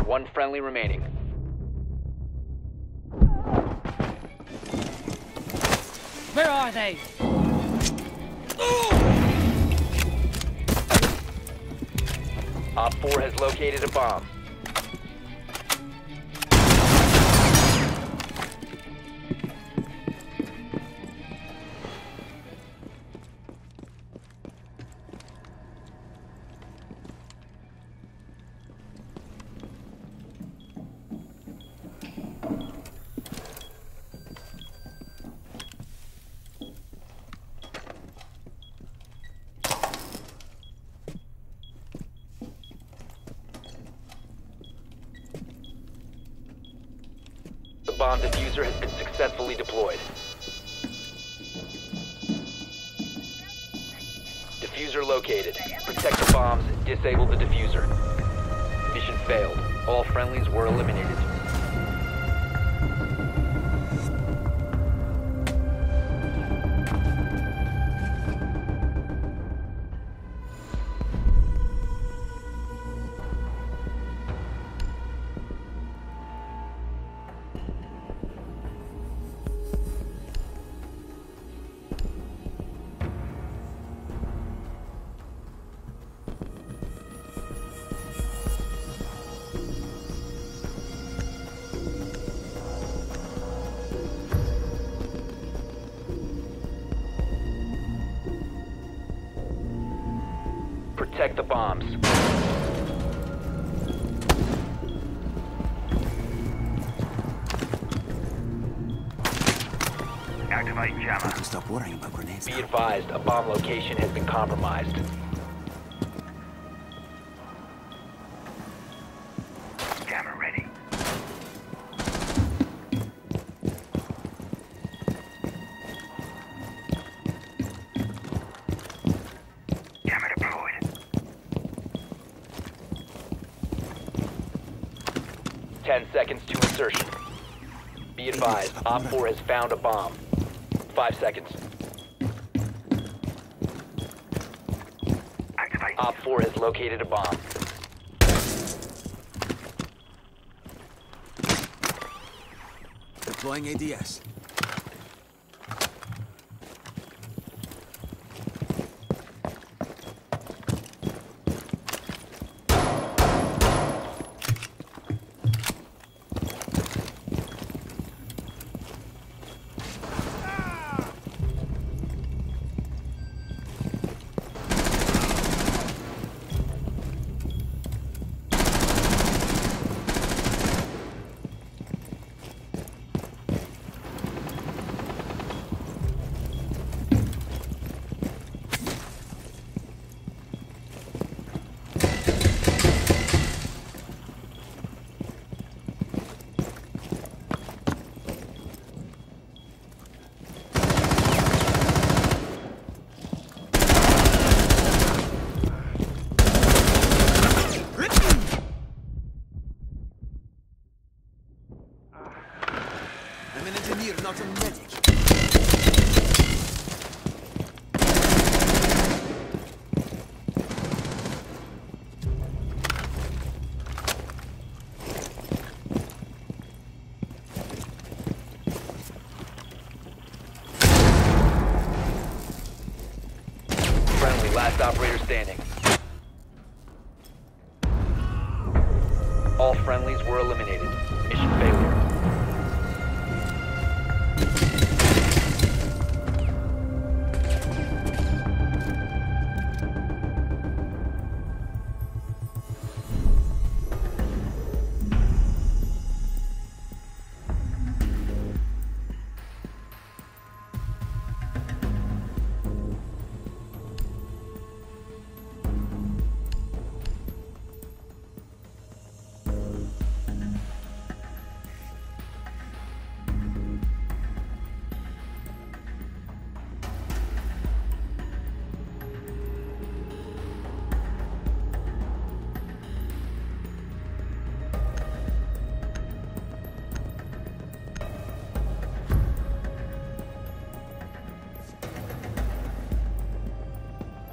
One friendly remaining. Where are they? Op 4 has located a bomb. The bomb diffuser has been successfully deployed. Diffuser located. Protect the bombs, disable the diffuser. Mission failed. All friendlies were eliminated. Protect the bombs. Activate jammer. Stop worrying about grenades. Be advised, a bomb location has been compromised. Jammer ready. Jammer deployed. 10 seconds to insertion. Be advised, Op 4 has found a bomb. 5 seconds. Activate. Op 4 has located a bomb. Deploying ADS. I'm an engineer, not a medic. Friendly, last operator standing. All friendlies were eliminated. Mission failure.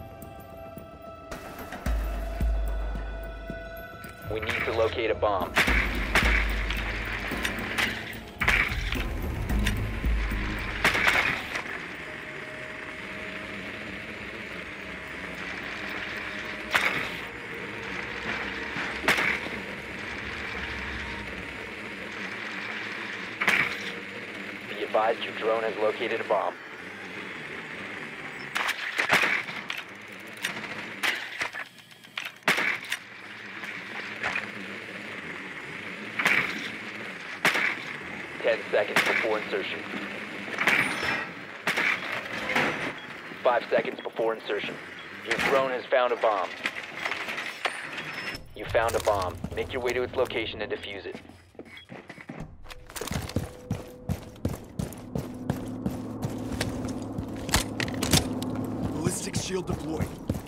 We need to locate a bomb. advised your drone has located a bomb. Seconds before insertion. 5 seconds before insertion. Your drone has found a bomb. You found a bomb. Make your way to its location and defuse it. Ballistic shield deployed.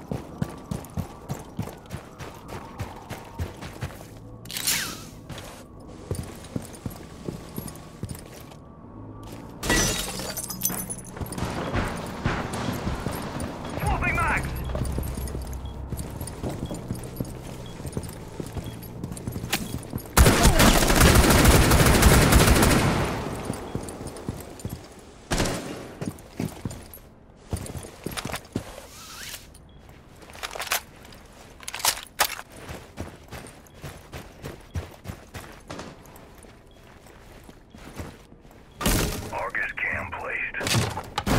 Swapping mags! Argus cam placed.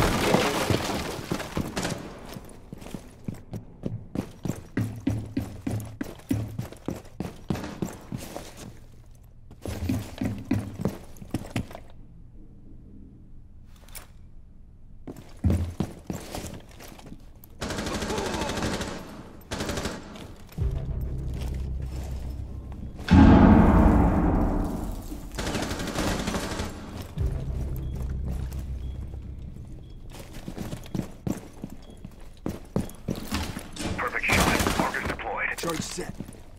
Perfect shot. Argus deployed. Charge set.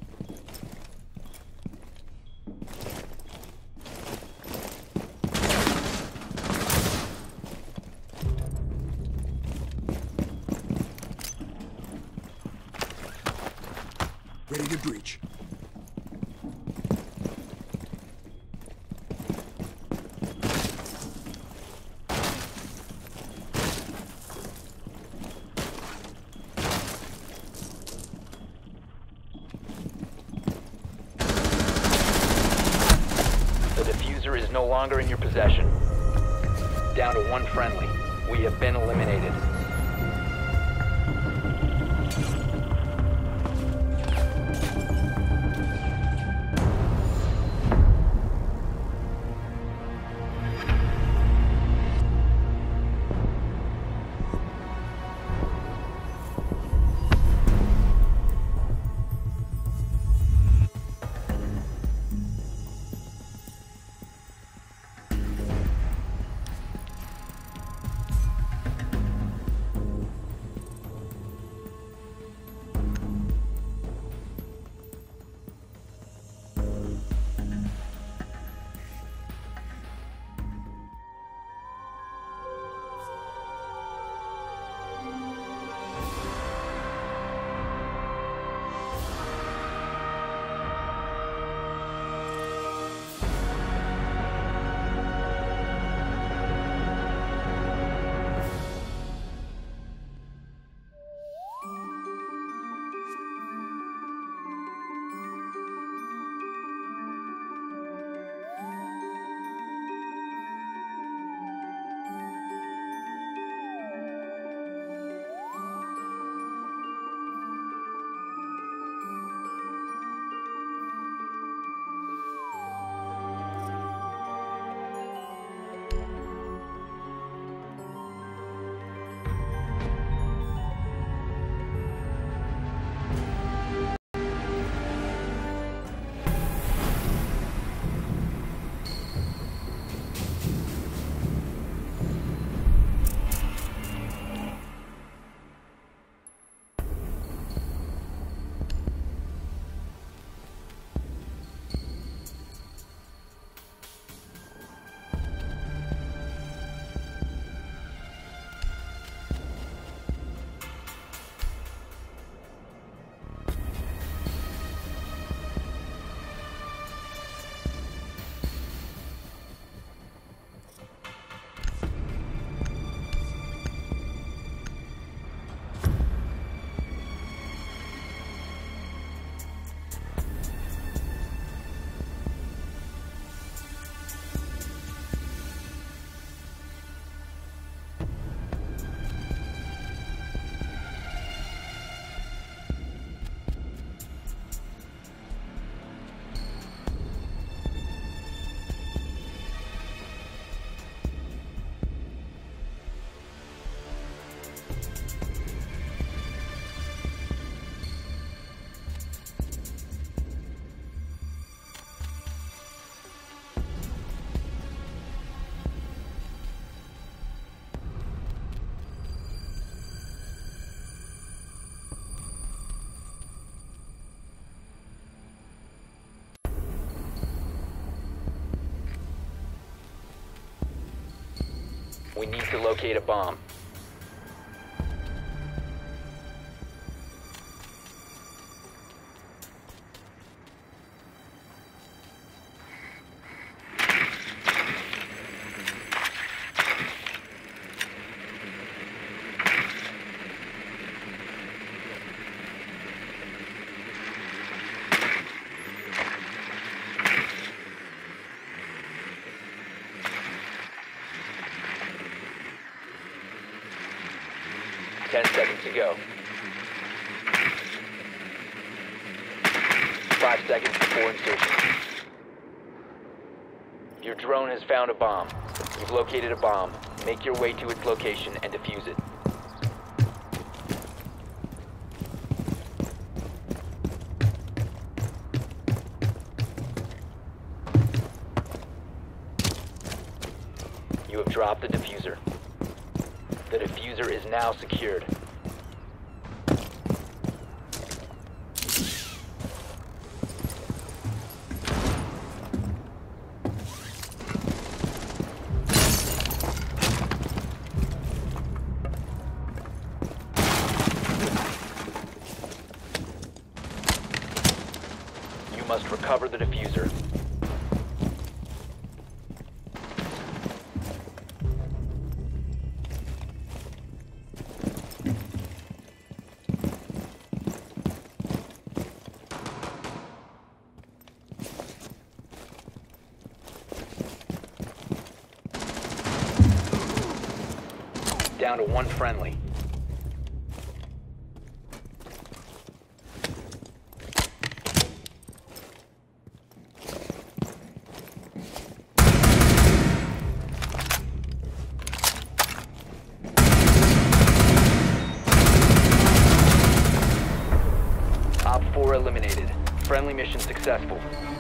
Ready to breach. The diffuser is no longer in your possession. Down to one friendly. We have been eliminated. We need to locate a bomb. Ten seconds to go. 5 seconds before insertion. Your drone has found a bomb. You've located a bomb. Make your way to its location and defuse it. You have dropped the diffuser. The diffuser is now secured. You must recover the diffuser. Down to one friendly. Op 4 eliminated. Friendly mission successful.